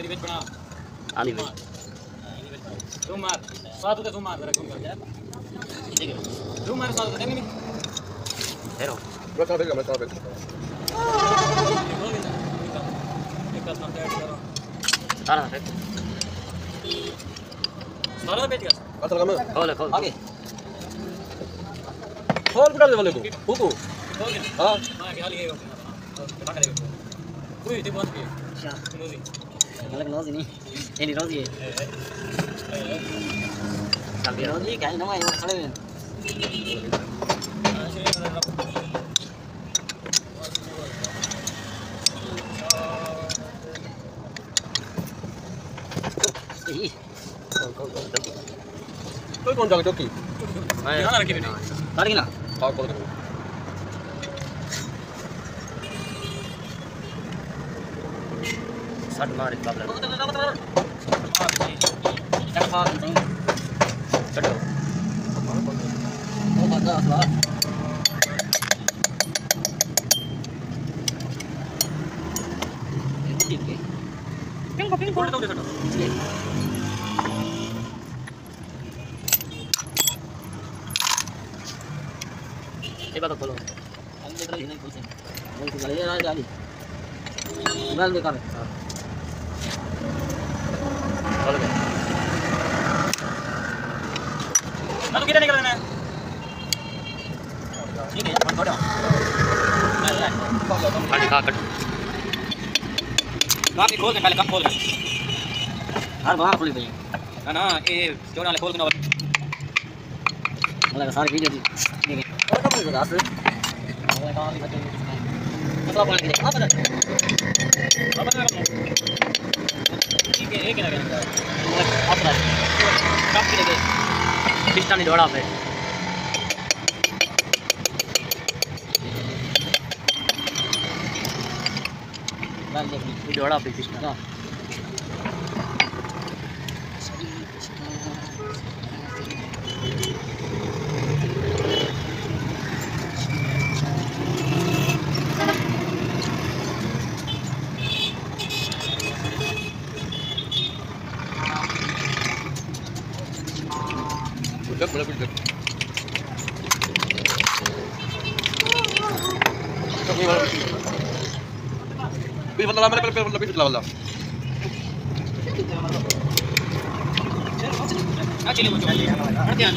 तेरी बेच बना आली में तू मार साथ तो तू मार जरा कम कर यार ठीक है तू मार साथ तो नहीं हेरो मैं साथ देगा मैं साथ देगा एक का साथ ऐड करो सारा है सारा बेच कर अच्छा लगा मैं खोल आगे खोल बुला दे वाले को फूको हो गया हां हां क्या लिए हो बता करेगा कोई ते बंद किया अच्छा नोजी मतलब नोजी नहीं ये नहीं नोजी है sambil nोजी kayak nama yang salah ya कोई कौन जाके चौकी यहाँ रखी बेटी tarik ना हां कॉल करो शॉट मार एक बाबला jangan salah penting चलो oh bagus lah ini ठीक है पिंग खोल दो देखो ये बात खोलो हम देख रहे हैं कुछ वो तो गले आ डाली डाल दे कर खोल गया ना तो किधर निकल रहा है ठीक है फोन छोड़ो खाली खा कट काफी खोल के पहले कम खोल हर बार खोली भाई ना ये जोड़ वाले खोल के ना मतलब सारी वीडियो दी ठीक है और कब तक आस वाले काम बच्चे मतलब पानी के आप बता ठीक है एक ना आप बता कब के लगे पिस्टन नहीं दौड़ा पे डाल दे ये दौड़ा पे piston boleh boleh Bil betul lama lebih sudah lah. Acili mucho. Perhatian.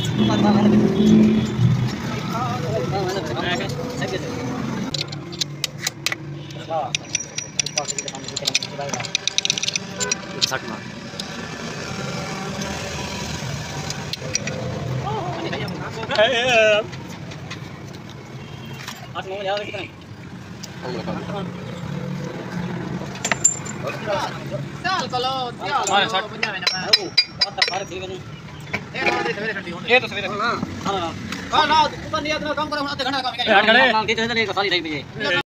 Shot मार Mas mau jalan kita nih. Sal kalau dia punya banyak. Otak tarik juga nih. तो सवेरे हां हां ना ऊपर नहीं आता काम करो आधे घंटा काम करेंगे kita tadi ke kali tadi